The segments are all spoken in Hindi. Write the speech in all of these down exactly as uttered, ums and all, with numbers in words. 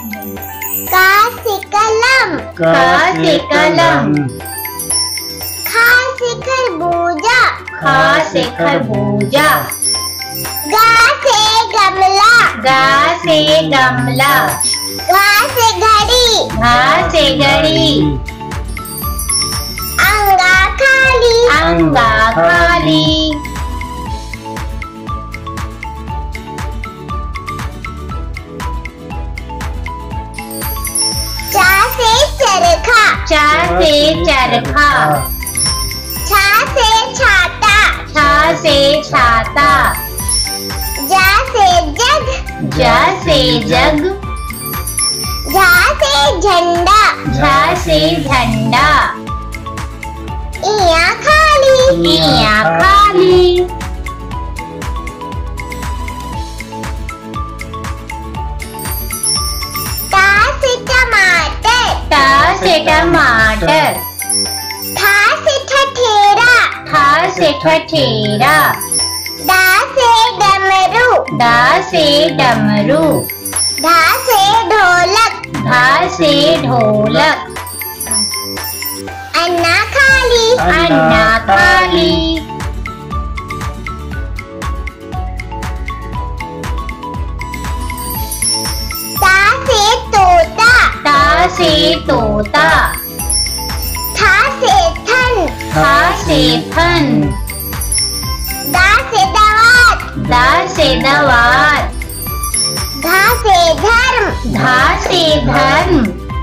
का से कलम, का से कलम। खा से खरबूजा, खा से खरबूजा। गा से गमला, गा से गमला। घा से घड़ी, घा से घड़ी। अंगा खाली, अंगा खाली। चा से चरखा, चा से चरखा। छा से छाता, छा से छाता। जा से जग, जा से जग। झा से झंडा, झा से झंडा। इया खाली, इया खाली। टा से टमाटर, टा से टमाटर। ठा से ठठेरा, ठा से ठठेरा। डा से डमरू, डा से डमरू। ढा से ढोलक, ढा से ढोलक। अन्ना खाली, अन्ना खाली। ता से तोता, ता से तोता। था से थन, था से थन। दा से दवात, दा से दवात। धा से धर्म, धा से धर्म।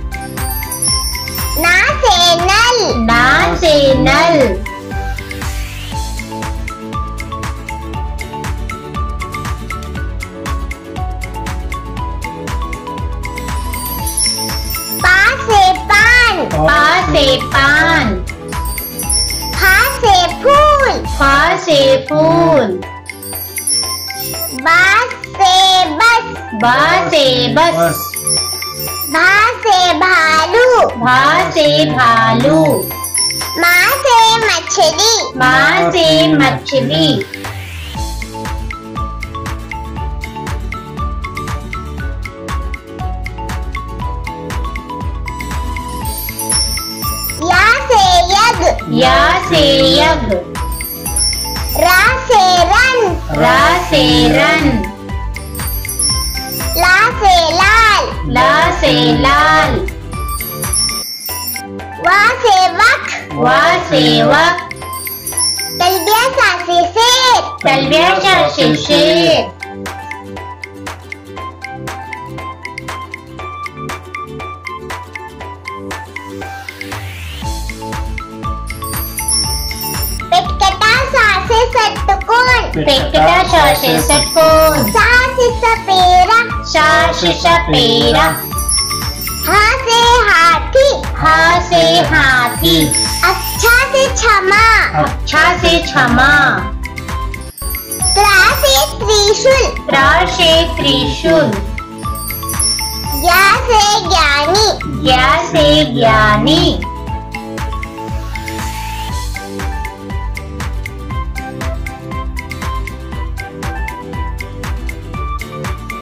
ना से नल, ना से नल। पा से पान, पा से पान। फा से फूल, फा से फूल। बा से बस, बा से बस। भा से भालू, भा से भालू। मा से मछली, माँ से मछली। या से यज्ञ, या से यज्ञ। रा से रन, रा से रन। ला से लाल, ला से लाल। वा से वक, वा से वक। तलबिया सा से शेर, तलबिया सा से शेर। पेटकटा सा से षटकोण, पेटकटा सा से षटकोण। सा से सपेरा, सा से सपेरा। हा से हाथी, हा से हाथी। अच्छा से क्षमा, अच्छा से क्षमा। त्रा से त्रिशूल, त्रा से त्रिशूल। ज्ञा से ज्ञानी, ज्ञा से ज्ञानी।